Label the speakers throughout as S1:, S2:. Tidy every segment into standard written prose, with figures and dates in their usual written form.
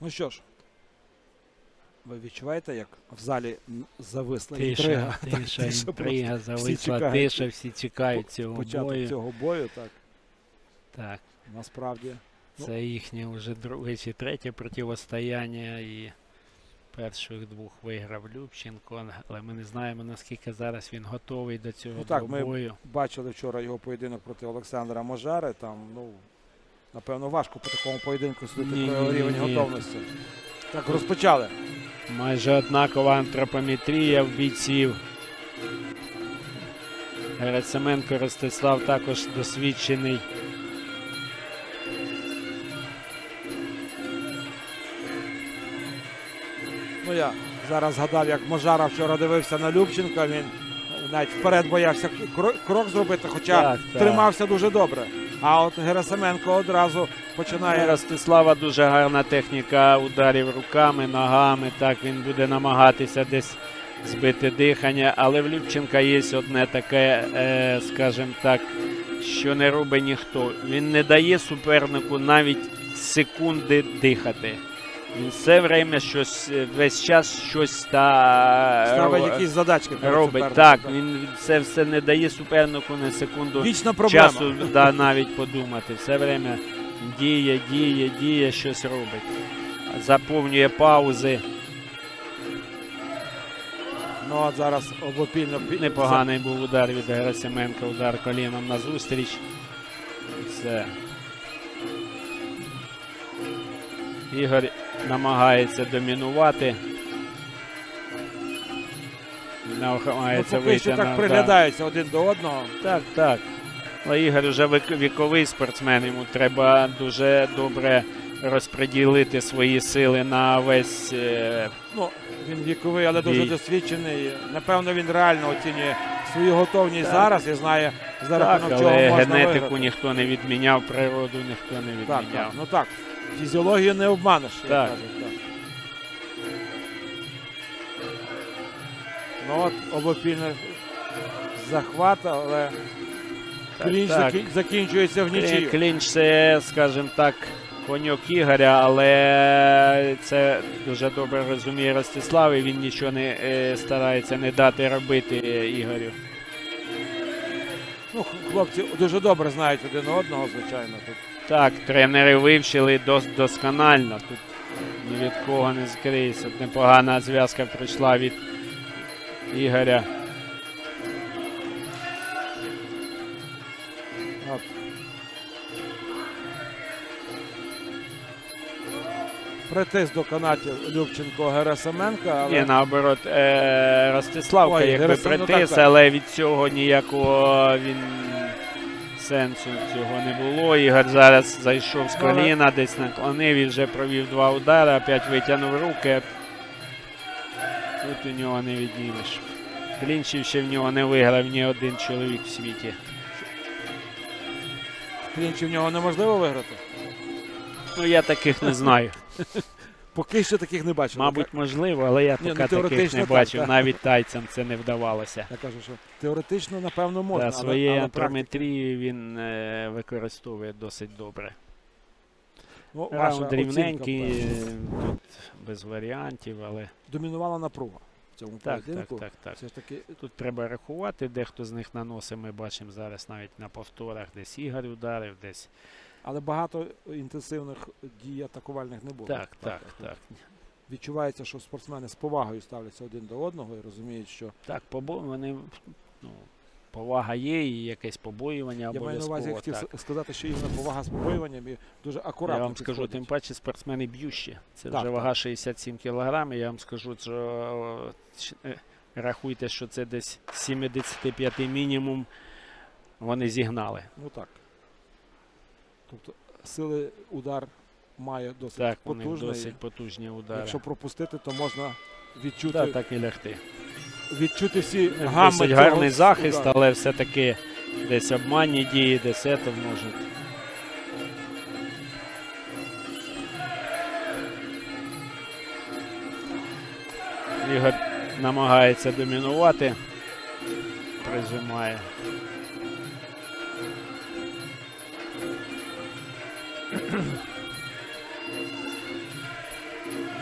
S1: Ну що ж, ви відчуваєте, як в залі зависла
S2: Тиша,
S1: інтрига?
S2: тиша,
S1: тиша
S2: інтрига,
S1: просто.
S2: зависла
S1: чекають.
S2: тиша, всі чекають цього
S1: Початок
S2: бою.
S1: цього бою, так,
S2: Так,
S1: насправді.
S2: це їхнє вже друге чи третє протистояння, і перших двох виграв Любченко, але ми не знаємо, наскільки зараз він готовий до цього
S1: Ну так, ми
S2: бою.
S1: бачили вчора його поєдинок проти Олександра Можари, там, ну, напевно, важко по такому поєдинку судити про рівень готовності. Так, розпочали.
S2: Майже однакова антропометрія в бійців. Герасименко Ростислав також досвідчений.
S1: Ну, я зараз згадав, як Можара вчора дивився на Любченка, він навіть вперед боявся крок зробити, хоча
S2: Так.
S1: тримався дуже добре. А от Герасименко одразу починає...
S2: Ростислава дуже гарна техніка ударів руками, ногами. Так, він буде намагатися десь збити дихання. Але в Любченка є одне таке, скажімо так, що не робить ніхто. Він не дає супернику навіть секунди дихати. Він все время щось, весь час щось
S1: ставить якісь задачки.
S2: Робить. Так, він це все не дає супернику на секунду
S1: вічна проблема.
S2: Часу навіть подумати. Все время діє, щось робить. Заповнює паузи.
S1: Ну, от зараз обопільно...
S2: Непоганий був удар від Герасименка, удар коліном назустріч. Все. Ігор намагається домінувати. Намагається
S1: поки що так приглядаються один до одного.
S2: Так. Але Ігор вже віковий спортсмен, йому треба дуже добре розподілити свої сили на весь...
S1: Ну, він віковий, але дуже досвідчений. Напевно, він реально оцінює свою готовність зараз і знає, за рахунок чого
S2: але
S1: можна
S2: генетику
S1: виграти.
S2: Ніхто не відміняв, природу ніхто не відміняв.
S1: Так. Ну так, фізіологію не обманеш, як
S2: Так.
S1: кажуть. Так. Ну от, обопільний захват, але клінч закінчується в нічию.
S2: Клінч це, скажімо так, коньок Ігоря, але це дуже добре розуміє Ростислав, і він нічого не старається не дати робити Ігорю.
S1: Ну, хлопці дуже добре знають один одного, звичайно. Тут.
S2: Так, тренери вивчили досконально. Тут ні від кого не скриється. Непогана зв'язка прийшла від Ігоря.
S1: От. Притис до канатів Любченко Герасименка. Але...
S2: Ні, наоборот, Ростиславка якби притис, але від цього ніякого сенсу цього не було. Ігор зараз зайшов з коліна, десь наклонив і вже провів два удари, опять витягнув руки. Тут у нього не віднімеш. Клінчів ще в нього не виграв ні один чоловік в світі.
S1: Клінчів в нього неможливо виграти?
S2: Ну, я таких не знаю.
S1: Поки що таких не бачив.
S2: Мабуть, можливо, але я поки таких не бачив. Навіть тайцям це не вдавалося.
S1: Я кажу, що теоретично, напевно, можна.
S2: Своєї антрометрії він використовує досить добре.
S1: Ну,
S2: раунд рівненький, тут без варіантів, але...
S1: Домінувала напруга в цьому поєдинку.
S2: Так.
S1: Все ж таки...
S2: Тут треба рахувати, дехто з них наносить, ми бачимо зараз навіть на повторах, десь Ігор ударив, десь...
S1: Але багато інтенсивних дій атакувальних не було.
S2: Так.
S1: Відчувається, що спортсмени з повагою ставляться один до одного і розуміють, що...
S2: Так, вони, повага є і якесь побоювання обов'язково.
S1: Я маю на увазі, хотів сказати, що іменно повага з побоюванням і дуже акуратно
S2: Я вам скажу, тим паче спортсмени б'ющі. Це вже вага 67 кг. Я вам скажу, що рахуйте, що це десь 75 мінімум вони зігнали.
S1: Ну так. Тобто сили удар має досить потужний.
S2: Так, досить потужні удари.
S1: Якщо пропустити, то можна відчути...
S2: Так і лягти.
S1: Відчути всі гамми.
S2: Досить гарний захист, але все-таки десь обманні дії, десь це можуть. Ігор намагається домінувати, прижимає.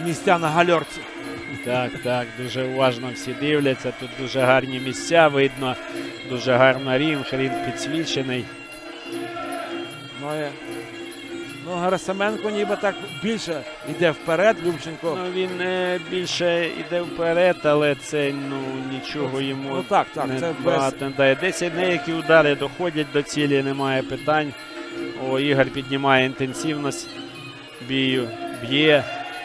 S1: місця на гальорці.
S2: Так, так, дуже уважно всі дивляться. Тут дуже гарні місця видно, дуже гарно рінг підсвічений.
S1: Герасименко ніби так більше йде вперед, Любченко.
S2: Ну, він більше йде вперед, але це нічого йому
S1: це
S2: багато не дає. Десь деякі удари доходять до цілі, немає питань. Ігор піднімає інтенсивність бію, б'є.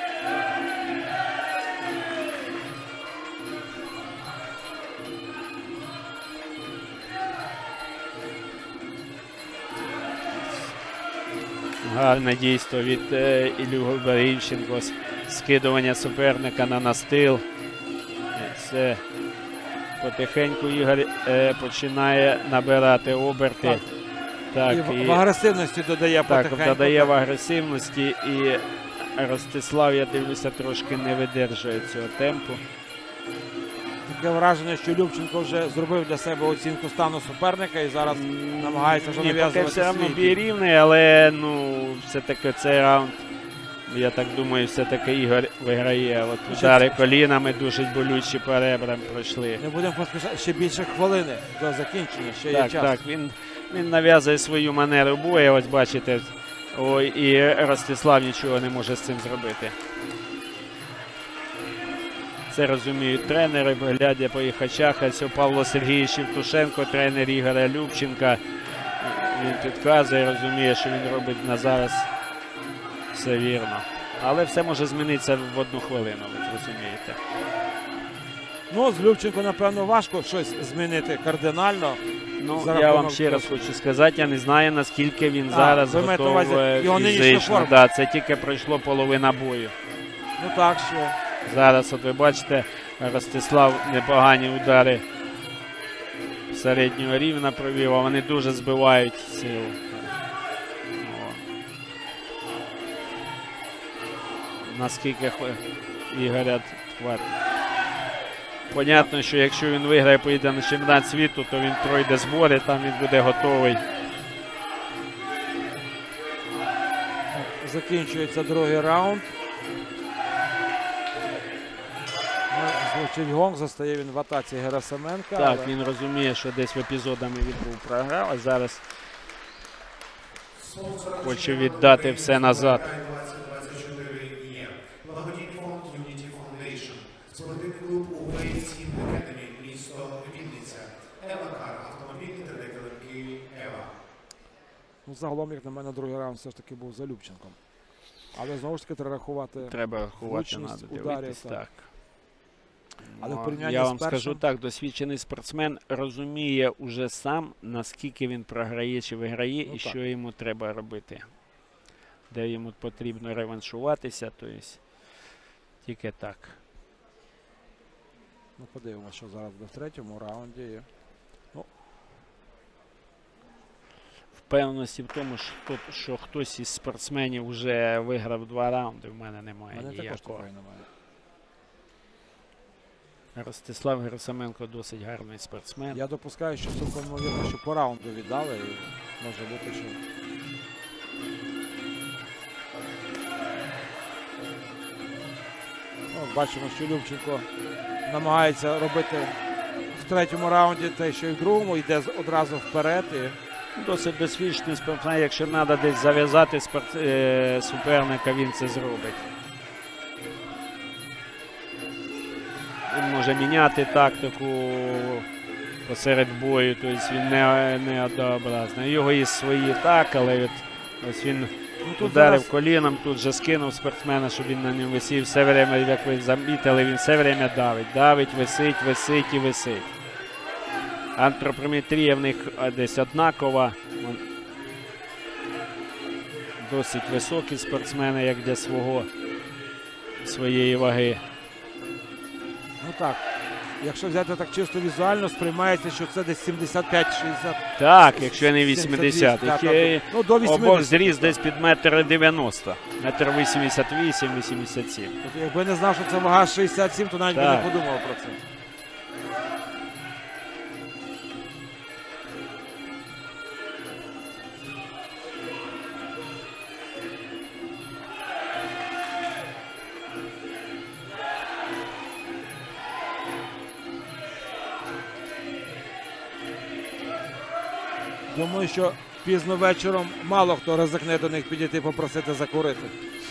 S2: Гарне дійство від Іллі Губарівченко, скидування суперника на настил. Це потихеньку Ігор починає набирати оберти.
S1: Так, і в агресивності додає потихеньку.
S2: Так, додає в агресивності, і Ростислав, я дивлюся, трошки не видержує цього темпу.
S1: Таке враження, що Любченко вже зробив для себе оцінку стану суперника і зараз намагається вже нав'язувати
S2: все одно
S1: свій
S2: бій рівний, але все-таки цей раунд, я так думаю, все-таки Ігор виграє. От удари колінами дуже болючі по ребрам пройшли.
S1: Не будемо поспішати, ще більше хвилини до закінчення, ще є час.
S2: Так, він нав'язує свою манеру бою, ось бачите, і Ростислав нічого не може з цим зробити. Це розуміють тренери, глядя по їх очах. Ось Павло Сергійович Євтушенко, тренер Ігоря Любченка. Він підказує, розуміє, що він робить на зараз все вірно. Але все може змінитися в одну хвилину, ви розумієте.
S1: З Любченко, напевно, важко щось змінити кардинально.
S2: Я вам ще раз хочу сказати, я не знаю, наскільки він зараз готовий фізично. Це тільки пройшло половина бою. Зараз, от ви бачите, Ростислав непогані удари середнього рівня провів, а вони дуже збивають силу. Наскільки Ігоря хватить. Понятно, що якщо він виграє, поїде на чемпіонат світу, то він пройде збори, там він буде готовий.
S1: Закінчується другий раунд. Звучить гонг, застає він в атаці Герасименка.
S2: Так, він розуміє, що десь в епізодами він був програв, а зараз хоче віддати все назад.
S3: Благодійний фонд Unity Foundation, спортивний клуб Український Академії, місто Вінниця, Ева Кар, автомобільні та деколенки Ева.
S1: Загалом, як на мене, другий раунд все ж таки був за Любченком. Але знову ж таки треба рахувати.
S2: Треба рахувати, дивитись, так.
S1: Але
S2: я вам скажу так, досвідчений спортсмен розуміє уже сам, наскільки він програє чи виграє, і що йому треба робити. Де йому потрібно реваншуватися, тобто тільки так.
S1: Подивимося, що зараз буде в третьому раунді.
S2: Впевненості в тому, що хтось із спортсменів вже виграв 2 раунди, в мене немає ніякого. Ростислав Герасименко досить гарний спортсмен.
S1: Я допускаю, що цілком ймовірно, що по раунду віддали. І може бути, що... Бачимо, що Любченко намагається робити в третьому раунді те, що і в другому. Йде одразу вперед.
S2: Досить досвідчений спортсмен. Якщо треба десь зав'язати суперника, він це зробить. Він може міняти тактику посеред бою, тобто він не однообразний. Його є свої так, але ось він ударив коліном, тут же скинув спортсмена, щоб він на ньому висів. Все время, як ви замітили, він все время давить. Давить, висить і висить. Антропометрія в них десь однакова. Досить високі спортсмени, як для своєї ваги.
S1: Якщо взяти так чисто візуально, сприймається, що це десь 75-60.
S2: Так, якщо не 80.
S1: До 80.
S2: Обох зріс десь під 1,90 м. 1,88-87 м.
S1: Якби не знав, що це вага 67, то навіть би не подумав про це. Думаю, що пізно вечором мало хто ризикне до них підійти попросити закурити.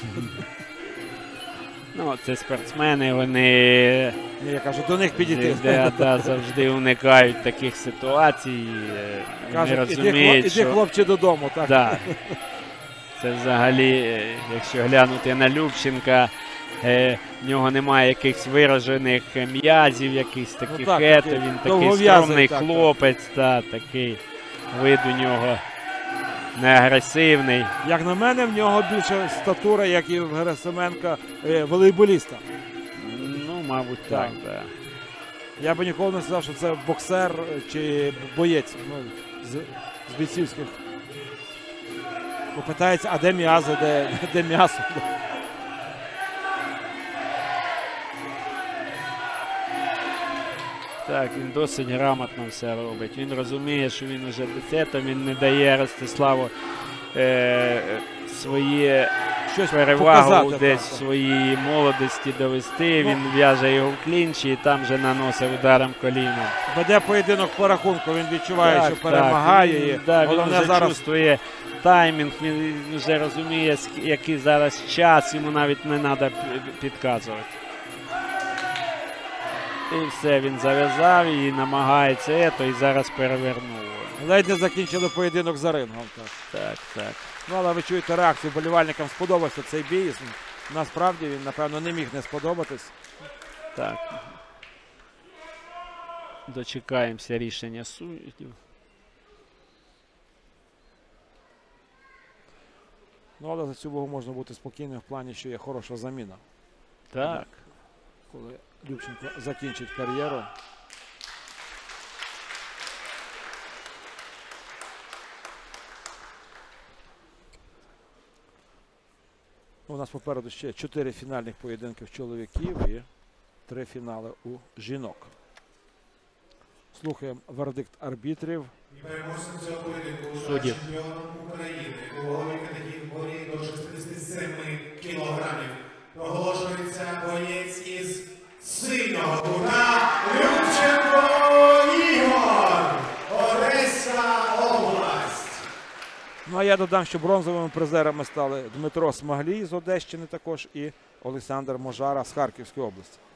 S2: Ну, це спортсмени, вони
S1: Ні, я кажу, до них підійти.
S2: завжди уникають таких ситуацій. Не
S1: Кажуть,
S2: розуміють,
S1: іди, хлопче, додому. Так.
S2: Да. Це взагалі, якщо глянути на Любченка, в нього немає якихось виражених м'язів, якихось таких
S1: так,
S2: він
S1: такий
S2: такий
S1: довгов'язий,
S2: скромний
S1: так.
S2: хлопець, такий вид у нього не агресивний.
S1: Як на мене, в нього більше статура, як і в Герасименка, волейболіста.
S2: Ну, мабуть,
S1: Так.
S2: так. Да.
S1: Я би ніколи не сказав, що це боксер чи боєць з бійцівських. Бо питається, а де м'язи, де м'ясо?
S2: Так, він досить грамотно все робить. Він розуміє, що він уже десятом, він не дає Ростиславу свої
S1: Щось
S2: перевагу
S1: показати,
S2: десь
S1: так.
S2: в своїй молодості довести. Він в'яже його в клінчі і там вже наносить ударом коліном.
S1: Веде поєдинок по рахунку, він відчуває,
S2: Так,
S1: що перемагає.
S2: Він,
S1: І
S2: він
S1: головне
S2: вже
S1: зараз
S2: чувствує таймінг, він вже розуміє, який зараз час, йому навіть не треба підказувати. І все, він зав'язав і намагається і зараз перевернув.
S1: ледь не закінчили поєдинок за рингом. Так.
S2: Так.
S1: Ну, але ви чуєте реакцію, болівальникам сподобався цей бій. Насправді він, напевно, не міг не сподобатись.
S2: Так. Дочекаємося рішення суддів.
S1: Ну, але за цю вагу можна бути спокійним в плані, що є хороша заміна.
S2: Так.
S1: Коли Любченко закінчить кар'єру. У нас попереду ще 4 фінальних поєдинки в чоловіків і 3 фінали у жінок. Слухаємо вердикт арбітрів.
S3: І переможцем цього поєдинку став
S2: Суддів.
S3: чемпіоном України у ваговій категорії до 67 кілограмів. Проголошується боєць із синього кута Любченко Ігор, Одеська область.
S1: Ну, а я додам, що бронзовими призерами стали Дмитро Смаглій з Одещини також і Олександр Можара з Харківської області.